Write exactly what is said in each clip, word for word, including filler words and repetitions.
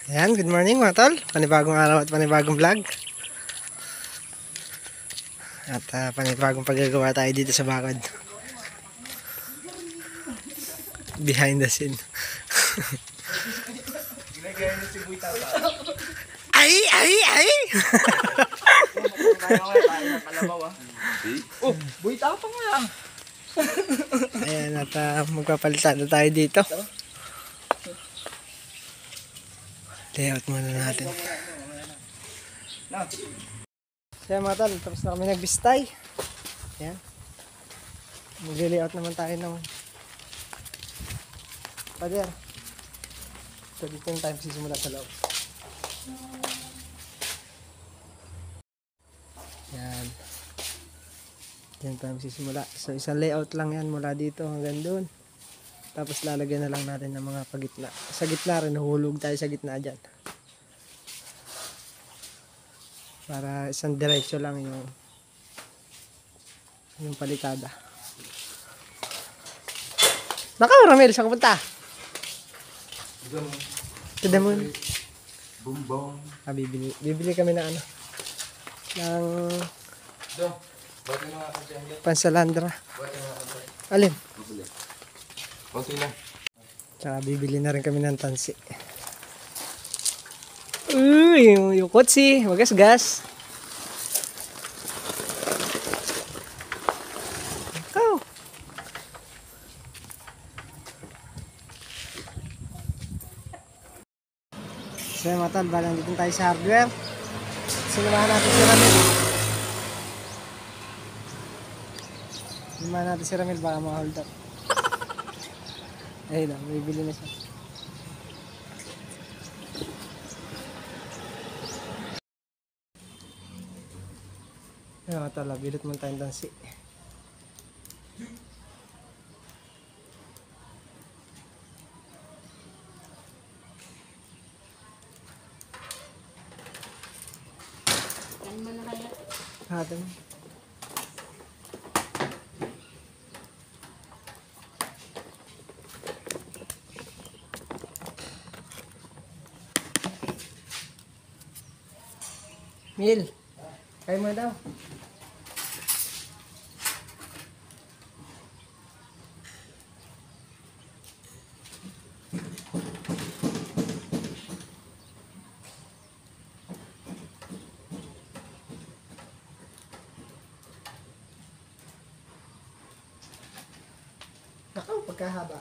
Ayan, good morning mga tol. Panibagong araw at panibagong vlog. At uh, panibagong paggagawa tayo dito sa bakod. Behind the scene. Ay, ay, ay! Oh, buhay tapang nga lang. Ayan, at uh, magpapalitan na tayo dito. Layout muna natin. Kaya mga tol, tapos na kami nagbistay. Ayan. Mag-layout naman tayo ng pader. So dito yung time sisimula sa loob. Yan. Yan tayo sisimula. So isang layout lang yan mula dito hanggang doon. Tapos lalagyan na lang natin ng mga pagitna. Sa gitna rin, nahulog tayo sa gitna dyan. Para isang diretso lang yung yung palitada. Naka, Ramel, saan ka punta? To the moon. Bumbong. Ah, bibili, bibili kami na ano. Ng pansalandra. Alin? Konti lang. Tsaka bibili na rin kami ng tansi. Uy, yung, yung kotsi. Magas-gas. Ikaw. So yung mga tol, balang dito tayo sa hardware. Sinamahan natin si Ramil. Sinamahan natin si Ramil, baka ma-hold up. Ayun lang, bibili na siya. Ayun mga tol, bilot mo tayong dansi. Yan mo na kaya. Hati mo. Mil, kayo mo daw. Nakaw, pagkahaba.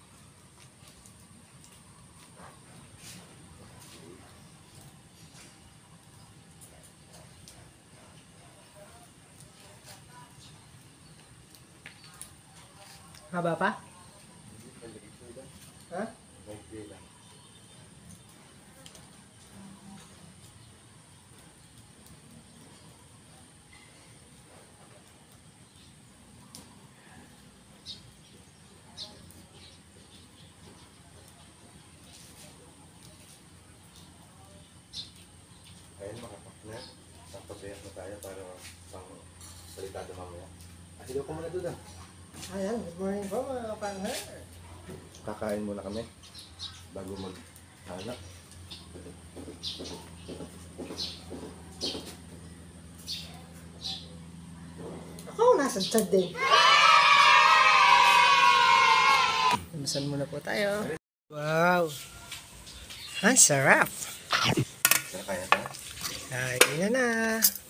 Haba pa? Ha? Ayun, makapak na. Tapos-ayas na tayo para pang salitada mamaya. Asigaw ko muna doon ah. Ayan, good morning po mga kapangher. Kakain muna kami bago mag-hanap. Ako, nasa chat din. Lumasan muna po tayo. Wow! Ang sarap! Saan kaya tayo? Kain na na.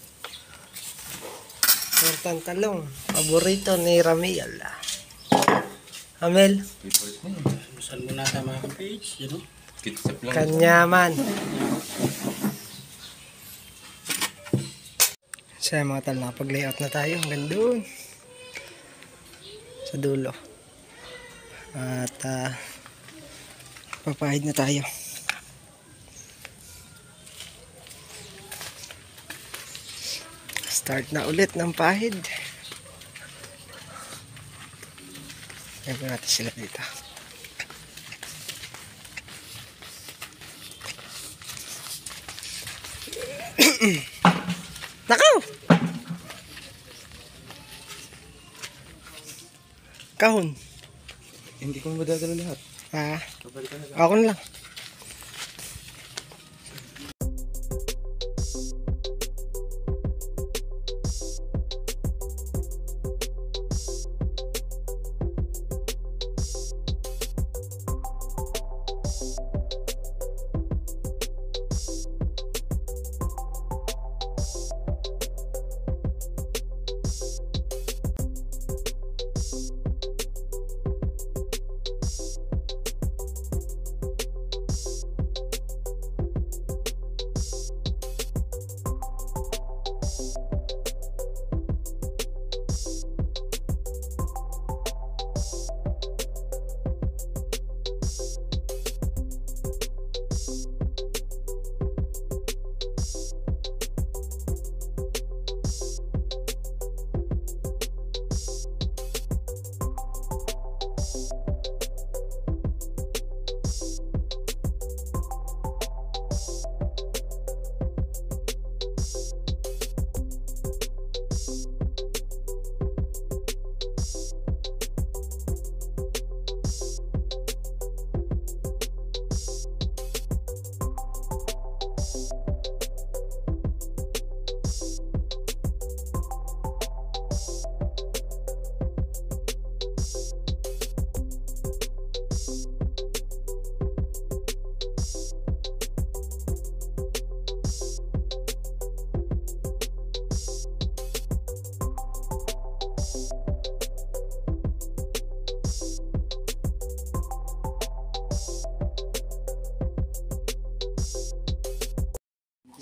Tortang talong. Paborito ni Ramil. Amel, Favorite mo yun. Saan mo nata mga page, you know? Kitsap lang. kanyaman. Sa mga tal, nakapag-layout na tayo hanggang doon. Sa dulo. At uh, papahid na tayo. Start na ulit ng pahid. Lagyan natin sila dito. Nakaw! Kahon. Hindi ko madadala lahat. Ah, Kabalikan na lang. ako na lang.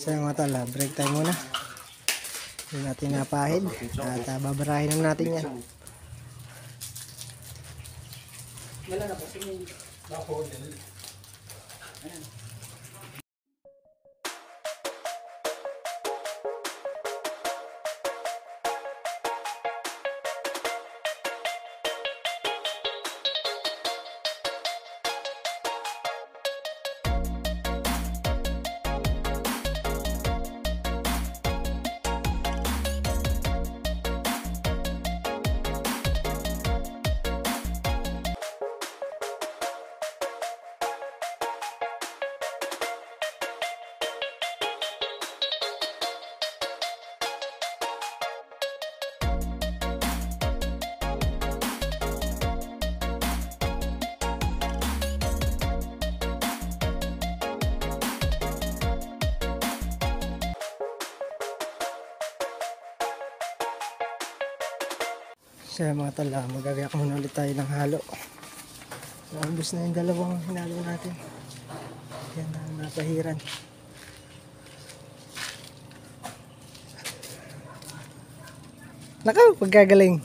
So yung mga tala, break time muna. Hindi natin napahid. At uh, babarahin na natin yan. Wala na po. Bako. Ayan. So mga tala, magagayak muna ulit tayo ng halo. Naubos na yung dalawang hinalo natin. Yan ang napahiran. Nakaw, pagkagaling.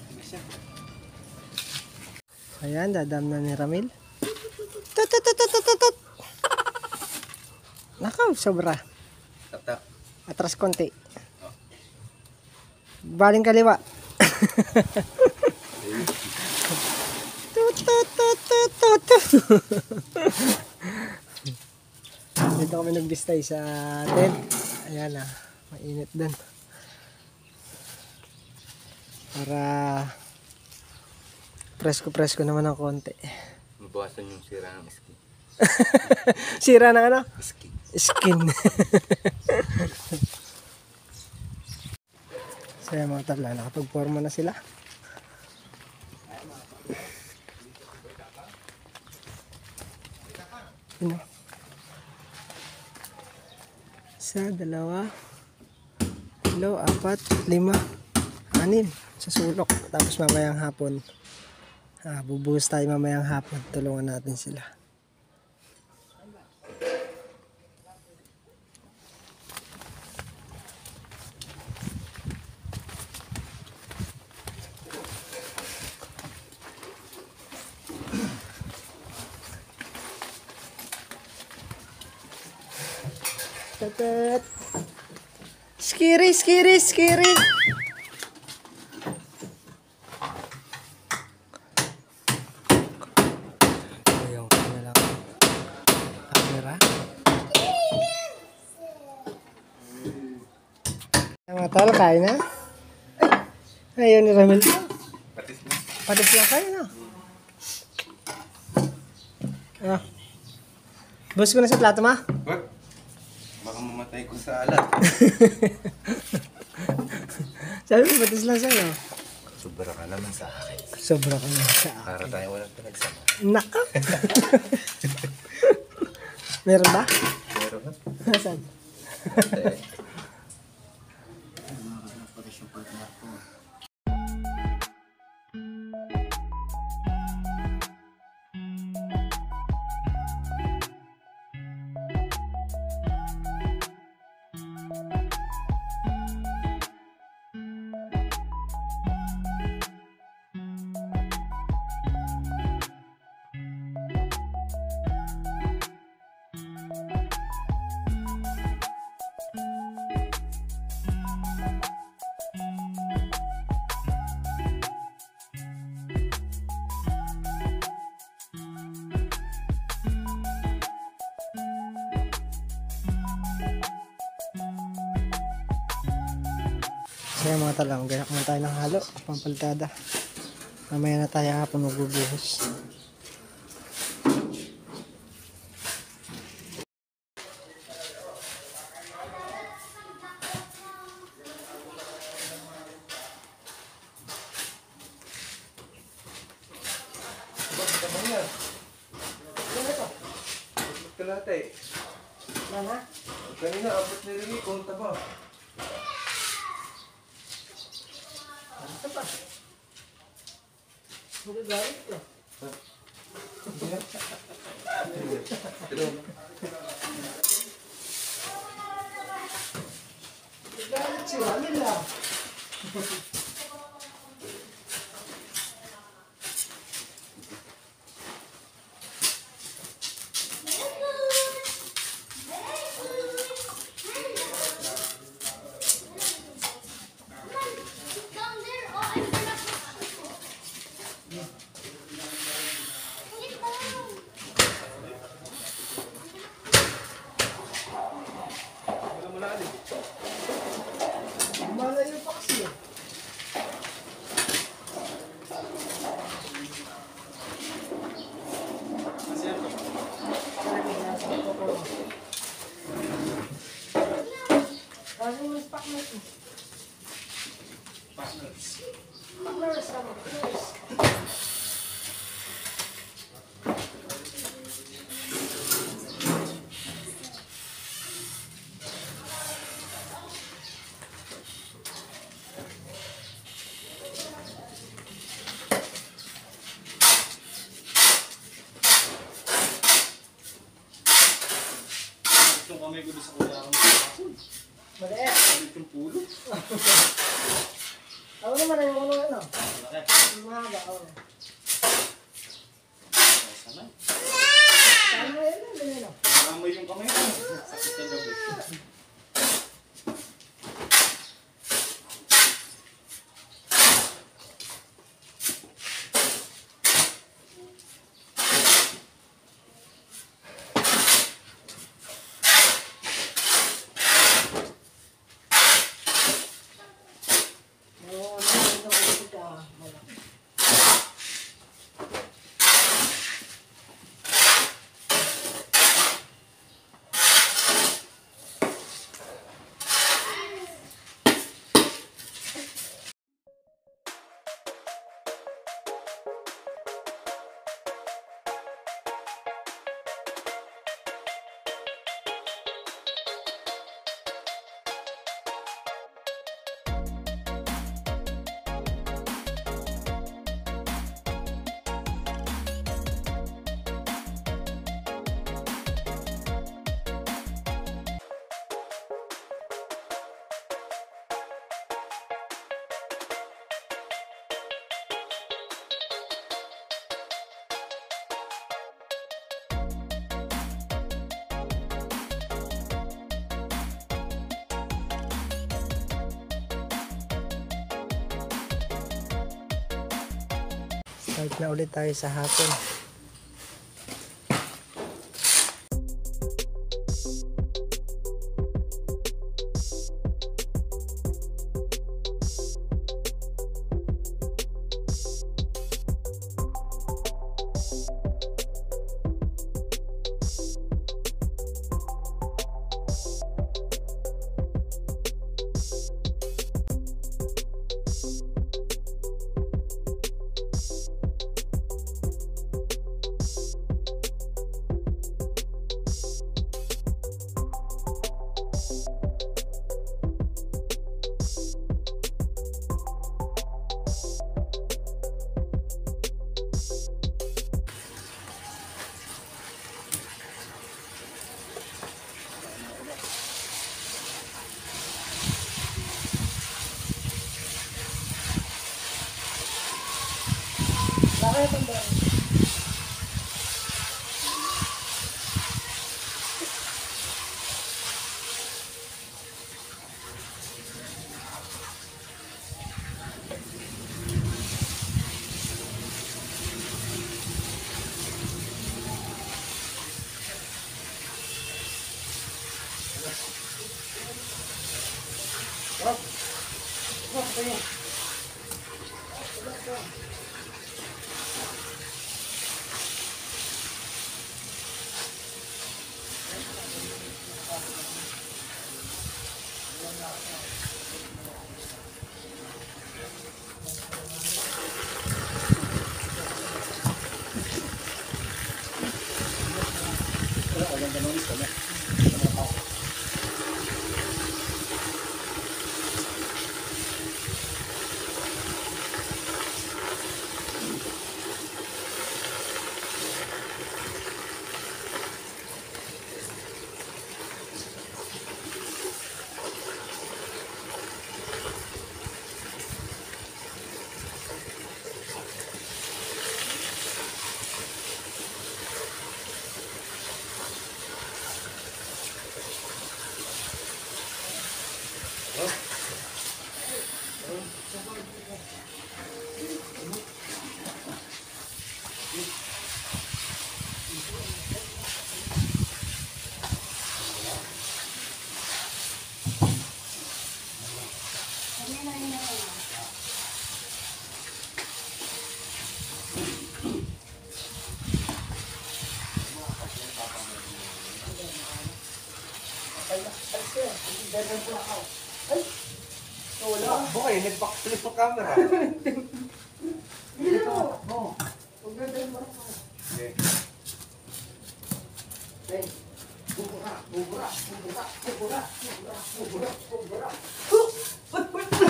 Ayan, dadam na ni Ramil. Tut, tut, tut, tut, tut, tut. Nakaw, sobra. Tata. Atras konti. Baling kaliwa. Tut, tut, tut, tut, tut, tut. Dito kami nagbistay sa tent. Ayan na, mainit din. Para presko-presko naman ng konti. Mabawasan yung sira ng skin. Sira ng ano? Skin. Skin. So yung mga tala, nakapag-forma na sila. Ano? Isa, dalawa, tatlo, apat, lima, anim sa sulok. Tapos mamayang hapon, ah, bubuhos tayo mamayang hapon. Tulungan natin sila. Tatat. Skiri, skiri, skiri. Ayun ko na lang. Camera. Mga tol, kain na. Ay, ayun ni Ramil. Patis na. Patis lang kayo na. Ah. Bus ko na sa plato, ma. What? Baka mamatay ko sa alat. Sabi ko, patis lang sa'yo. Sobra ka naman sa akin. Sobra ka na sa akin. Para tayo walang pinagsama. Naka. Meron ba? Meron ba? Nasaan? So yung mga talang, gayak muna tayo ng halo, pampaltada. Mamaya na tayo hapon magbubuhos. Kalate. Mana? Kanina, abot na rin. Kunta ba? Ano ba? Hindi gawin ito. Pero, Malayo pa kasi eh. Kasi mas paknat eh. Partners. Paknat sama. Itong kamay ko doon sa kuya akong kapapun. Maliit. Ulit yung pulo. Ako naman ay yung ano. Malaki. Umaga ako. Sana. Sana yun lang din yun. Nakamoy yung kamay ko. Sakit na gabi. Oo, nakita ko siya. Malaki. Start na ulit tayo sa hapon. Bakit ang ba? Oh, oh, kaya. Dadal po ako. Ay! Wala. Okay, nagpaktuloy pa camera. Dito! Oo. Huwag dadal mo ako. Okay. Ay! Bubura! Bubura! Bubura! Bubura! Bubura! Bubura! Bubura!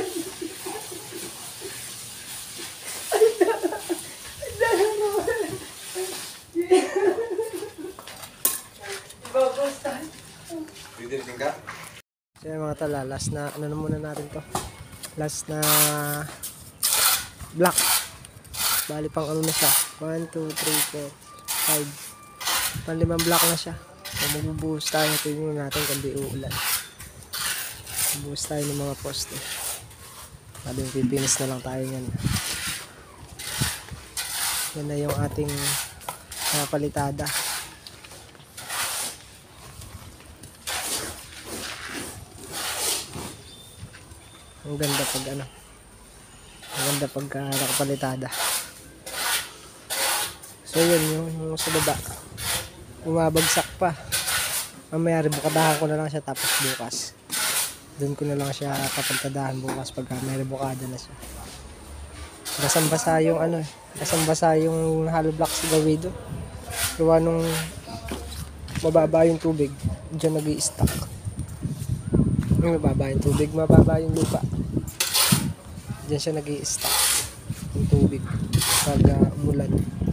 Ibabastan. Pwede rin ka? So yun mga tala, last na, ano na muna natin to. Last na block. Bali pang ano na siya. one, two, three, four, five. Pang limang block na siya. So magbubuhos tayo. Tingnan natin kung di uulan. Magbuhos tayo ng mga poste. Sabi yung pipinis na lang tayo yan. Yan na yung ating mga palitada. Ang ganda pag ano. Ang ganda pagka nakapalitada. So yun, yung, yung sa baba. Bumabagsak pa. Mamaya rebukadahan ko na lang siya tapos bukas. Doon ko na lang siya kapagkadahan bukas pagka may rebukada na siya. Basang-basa yung ano eh. Basang-basa yung hollow block sa gawido. Gawa nung mababa yung tubig. Diyan nag-i-stack. Yung mababa yung tubig, mababa yung lupa. Diyan siya nag-i-stack yung tubig pag uh, umulan.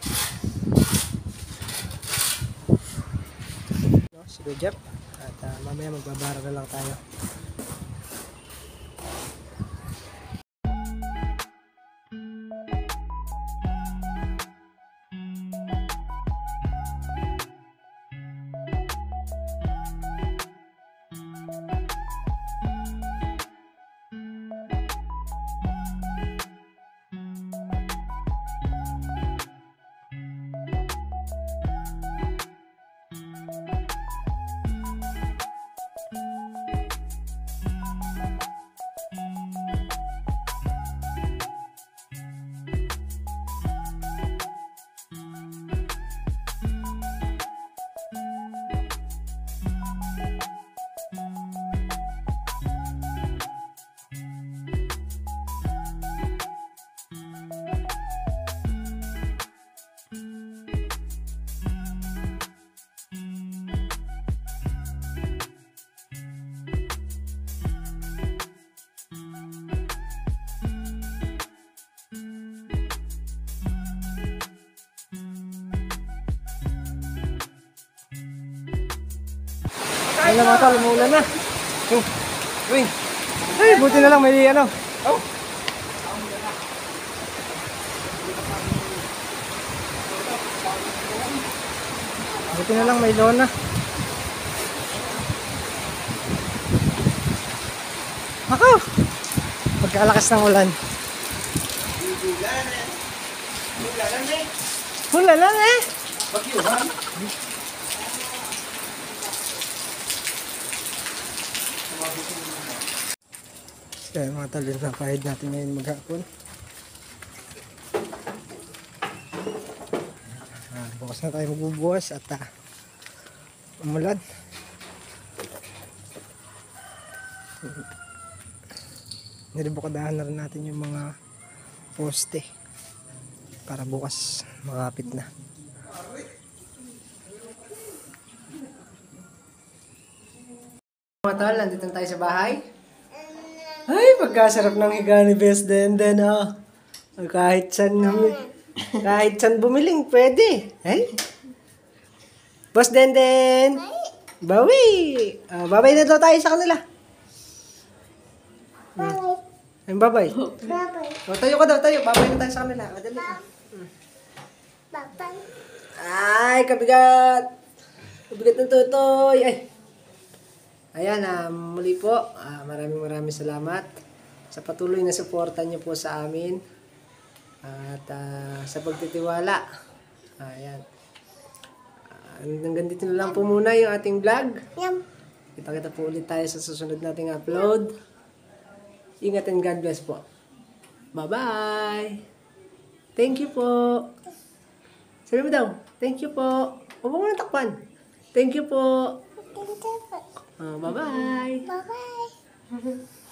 No, si Jeff. At uh, mamaya magbabara na lang tayo. Ayun na mga tol, umuulan na. Oh, uy. Ay, buti na lang may ano. Oh. Buti na lang may lona. Ako! Pagkalakas ng ulan. Hula lang eh. Bagyuhan. Kaya mga talin na kahit natin ngayon maghapon. Ah, bukas na tayo magbubukas at ah, umulan. Nilibukadahan na rin natin yung mga poste para bukas makapit na. Mga tol, nandito tayo sa bahay. Ay, pagkasarap ng higa ni Best Denden, oh. Kahit saan, kahit saan bumiling, pwede. Ay? Boss Denden! Bawi! Uh, babay na daw tayo sa kanila. Babay. Ay, babay. Babay. O, tayo ka daw, tayo. Babay na tayo sa kanila. Madali. Hmm. Babay. Ay, kabigat. Kabigat ng tutoy. Ay. Ayan, uh, muli po, uh, maraming maraming salamat sa patuloy na suporta niyo po sa amin at uh, sa pagtitiwala. Ayan. Uh, hanggang dito na lang po muna yung ating vlog. Kita-kita po ulit tayo sa susunod nating upload. Ingat and God bless po. Bye-bye! Thank you po! Sabi mo daw, thank you po! Huwag mo na takpan. Thank you po! Oh, bye-bye. Bye-bye.